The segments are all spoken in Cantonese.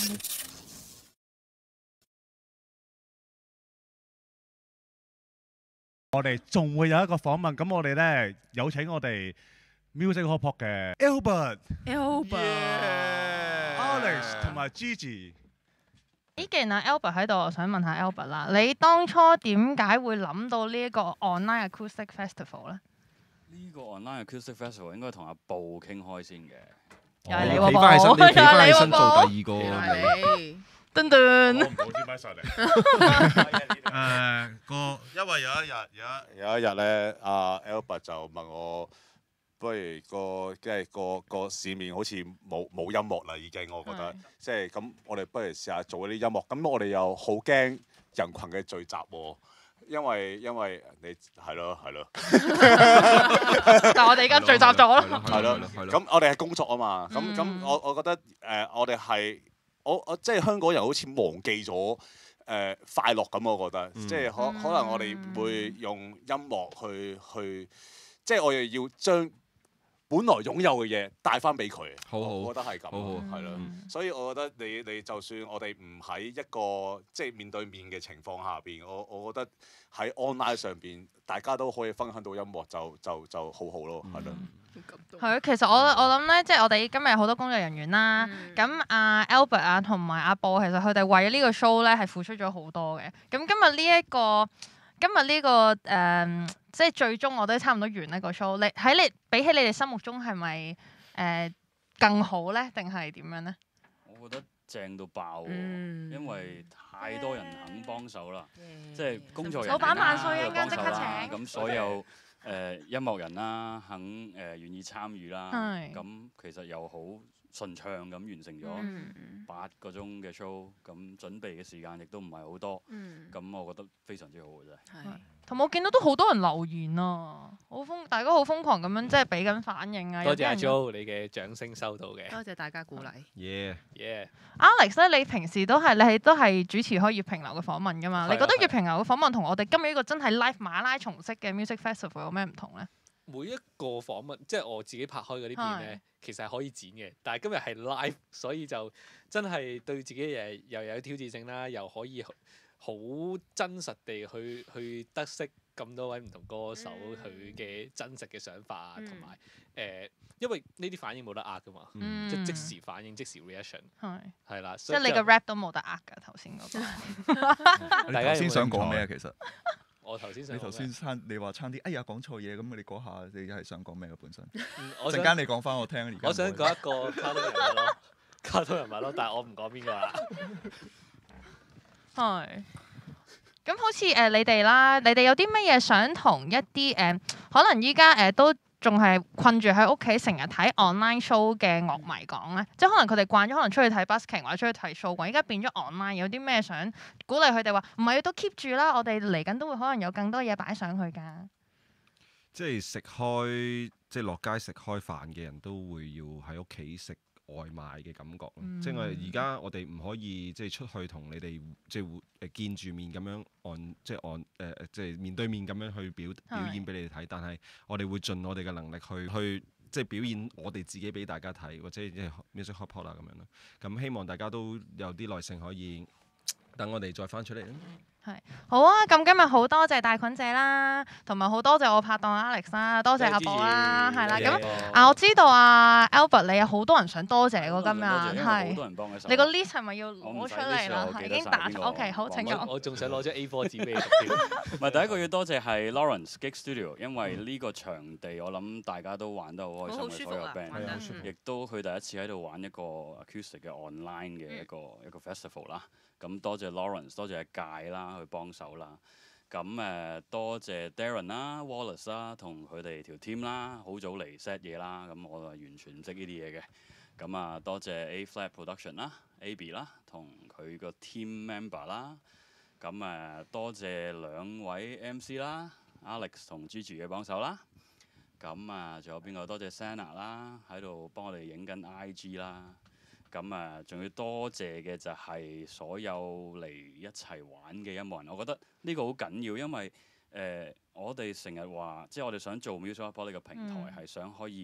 我哋仲會有一個訪問，咁我哋咧有請我哋 Music Hot Pot 嘅 Albert、Alex 同埋 Gigi。 既然阿 Albert 喺度，我想問下 Albert 啦，你當初點解會諗到呢一個 online acoustic festival 咧？ 呢個 online acoustic festival 應該同阿布傾開先嘅。 又係你喎， 企翻起身，你企翻起身布做第二個。 噔噔。 我唔好支咪上嚟。因為有一日咧，阿 Albert 就問我，不如個市面好似冇音樂啦，已經我覺得，即係咁，我哋不如試下做啲音樂。咁我哋又好驚人群嘅聚集喎。因為你係咯， 但係我哋而家聚集咗咯， 係咯，咁我哋係工作啊嘛，咁我覺得我哋係我即係香港人好似忘記咗快樂咁，我覺得，即係可能我哋會用音樂去，即係我哋要將本來擁有嘅嘢帶翻俾佢，我覺得係咁，係咯，所以我覺得你就算我哋唔喺一個即係面對面嘅情況下邊，我覺得喺 online 上邊大家都可以分享到音樂就好好咯，係咯。 係，其實我諗咧，即係我哋今日有好多工作人員啦，咁阿 Albert 啊同埋阿布，其實佢哋為咗呢個 show 咧係付出咗好多嘅。咁今日呢個即係最終我都差唔多完呢個 show。比起你哋心目中係咪更好咧，定係點樣咧？ 我覺得正到爆喎，因為太多人肯幫手啦，即係工作人員老闆萬歲，一陣間即刻請。 咁所有音樂人啦，肯願意參與啦，咁其實又好順暢咁完成咗8個鐘嘅 show，咁準備嘅時間亦都唔係好多，咁我覺得非常之好嘅啫。同埋我見到都好多人留言啊，大家好瘋狂咁樣即係俾緊反應啊！ 多謝阿 Jo 你嘅掌聲收到嘅， 多謝大家鼓勵。 Alex 咧，你平時都係主持開粵評流嘅訪問㗎嘛？你覺得粵評流嘅訪問同我哋今日呢個真係 live 馬拉松式嘅 music festival 有咩唔同咧？ 每一個訪問，即係我自己拍開嗰啲片咧，其實係可以剪嘅。但係今日係 live，所以就真係對自己又有挑戰性啦，又可以好真實地去得悉咁多位唔同歌手佢嘅真實嘅想法啊，同埋因為呢啲反應冇得呃噶嘛，即時反應即時 reaction 係啦， 即係你個 rap 都冇得呃㗎頭先嗰個。 你頭先想講咩啊？其實我頭先想你頭先你話差啲，哎呀講錯嘢咁，你嗰下你係想講咩嘅本身？ 陣間你講翻我聽。 我想講一個卡通人物咯，但係我唔講邊個啦。 係。咁好似你哋啦，你哋有啲乜嘢想同一啲可能依家都仲係困住喺屋企成日睇 online show 嘅樂迷講咧？即係可能佢哋慣咗，可能出去睇 busking 或者出去睇 show 啩，依家變咗 online，有啲咩想鼓勵佢哋話？唔係都 keep 住啦，我哋嚟緊都會可能有更多嘢擺上去㗎。 即係即係落街食開飯嘅人都會要喺屋企食外賣嘅感覺，即係而家我哋唔可以即係出去同你哋即係見住面咁樣即係面對面咁樣去表演俾你哋睇，但係我哋會盡我哋嘅能力去即係表演我哋自己俾大家睇，或者即係 music hot pot 啦咁樣咯。咁希望大家都有啲耐性可以等我哋再翻出嚟。 係好啊！咁今日好多謝大菌姐啦，同埋好多謝我拍檔 Alex 啦，多謝阿寶啦，係啦。咁我知道啊 Albert 你有好多人想多謝喎，今日係。 好多人幫嘅手。 你個 list 係咪要攞出嚟啦？已經打咗。OK， 好，請講。 我仲想攞張 A4 紙俾你讀添。 唔係第一個要多謝係 Lawrence Gig Studio， 因為呢個場地我諗大家都玩得好開心嘅所有 band， 亦都佢第一次喺度玩一個 acoustic 嘅 online 嘅一個 festival 啦。咁多謝 Lawrence， 多謝阿介啦去幫手啦。咁多謝 Darren 啦、Wallace 啦，同佢哋條 team 啦，好早嚟 set 嘢啦。咁我係完全唔識呢啲嘢嘅。咁多謝 A Flat Production 啦、AB 啦，同佢個 team member 啦。咁多謝2位 MC 啦 ，Alex 同 Gigi 嘅幫手啦。咁仲有邊個？多謝 Sana 啦，喺度幫我哋影緊 IG 啦。咁仲要多謝嘅就係所有嚟一齊玩嘅音樂人，我覺得呢個好緊要，因為我哋成日話，即係我哋想做 Music Hot Pot 呢個平台，係想可以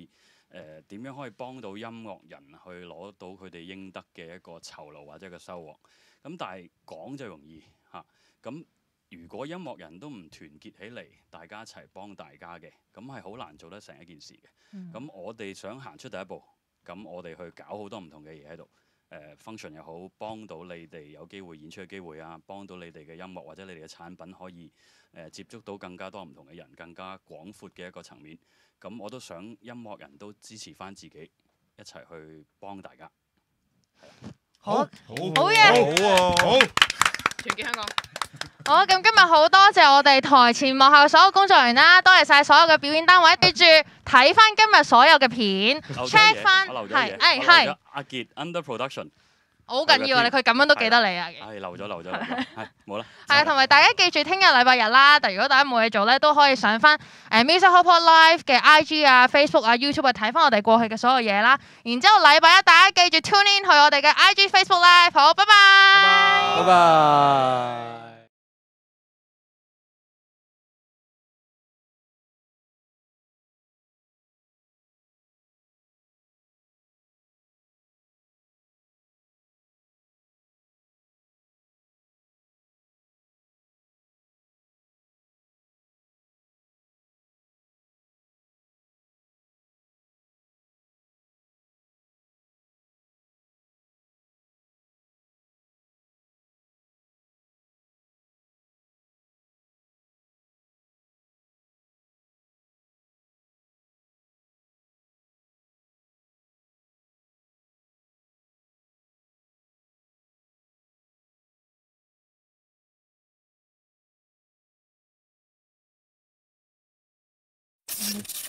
點樣可以幫到音樂人去攞到佢哋應得嘅一個酬勞或者一個收穫。咁但係講就容易嚇，咁如果音樂人都唔團結起嚟，大家一齊幫大家嘅，咁係好難做得成一件事嘅。咁我哋想行出第一步，咁我哋去搞好多唔同嘅嘢喺度。function 又好，幫到你哋有機會演出嘅機會啊，幫到你哋嘅音樂或者你哋嘅產品可以接觸到更加多唔同嘅人，更加廣闊嘅一個層面。咁我都想音樂人都支持翻自己，一齊去幫大家。 好嘢， 好， 團結香港。 好，咁今日好多謝我哋台前幕後所有工作人員啦，多謝晒所有嘅表演單位，記住睇翻今日所有嘅片 ，check 翻係阿傑 under production。 好緊要啊！佢咁樣都記得你啊！ 係漏咗，係冇啦。 係啊，同埋大家記住，聽日禮拜日啦。但如果大家冇嘢做咧，都可以上翻Music Hall Pod Live 嘅 IG 啊、Facebook 啊、YouTube 啊，睇翻我哋過去嘅所有嘢啦。然之後禮拜一大家記住 tune in 去我哋嘅 IG、Facebook Live。好，拜拜。 拜拜。 嗯